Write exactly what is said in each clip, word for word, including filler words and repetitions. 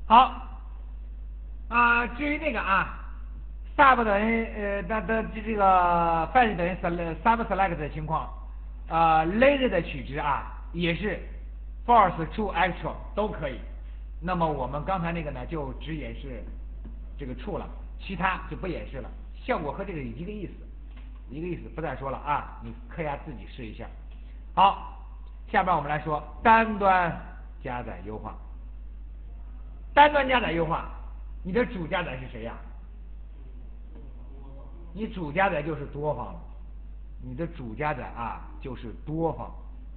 好啊，至于那个啊。sub 等于呃的的这个 fetch 等于 sub select 的情况，呃 lazy 的取值啊也是 false true actual 都可以。那么我们刚才那个呢就只演示这个 true 了，其他就不演示了，效果和这个一个意思，一个意思不再说了啊，你课下自己试一下。好，下边我们来说单端加载优化。单端加载优化，你的主加载是谁呀？你主加载就是多方了，你的主加载啊就是多方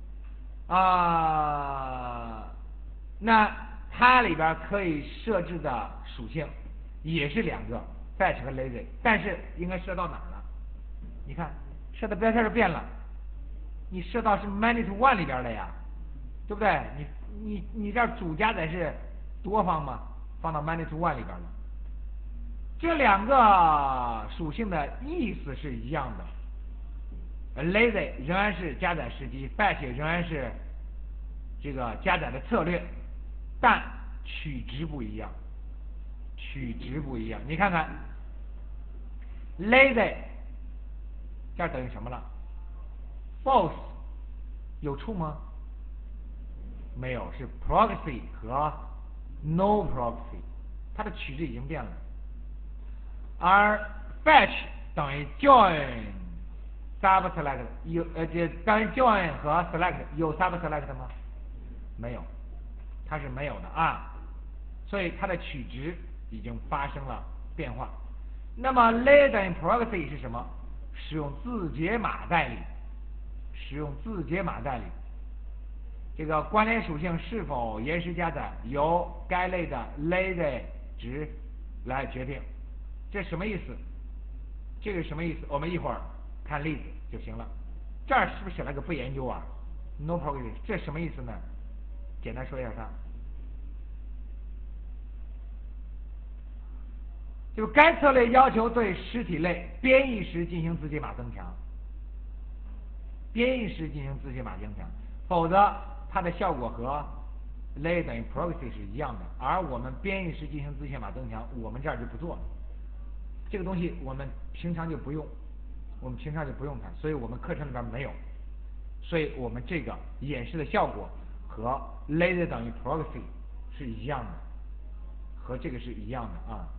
啊，那它里边可以设置的属性也是两个 fetch 和 lazy， 但是应该设到哪儿了？你看设的标签就变了，你设到是 many to one 里边了呀，对不对？你你你这主加载是多方嘛，放到 many to one 里边了。这两个属性的意思是一样的 ，lazy 仍然是加载时机 ，fetch 仍然是这个加载的策略，但取值不一样，取值不一样。你看看 lazy 这等于什么了 ？false 有true吗？没有，是 proxy 和 no proxy， 它的取值已经变了。而 fetch 等于 join sub select 有呃这等于 join 和 select 有 sub select 吗？没有，它是没有的啊，所以它的取值已经发生了变化。那么 lay 等于 proxy 是什么？使用字节码代理，使用字节码代理。这个关联属性是否延时加载，由该类的 lazy 值来决定。这什么意思？这个什么意思？我们一会儿看例子就行了。这儿是不是写了个不研究啊 ？No proxy， 这什么意思呢？简单说一下它。就该策略要求对实体类编译时进行字节码增强，编译时进行字节码增强，否则它的效果和 lay 等于 proxy 是一样的。而我们编译时进行字节码增强，我们这儿就不做了。这个东西我们平常就不用，我们平常就不用它，所以我们课程里边没有，所以我们这个演示的效果和 lazy 等于 proxy 是一样的，和这个是一样的啊。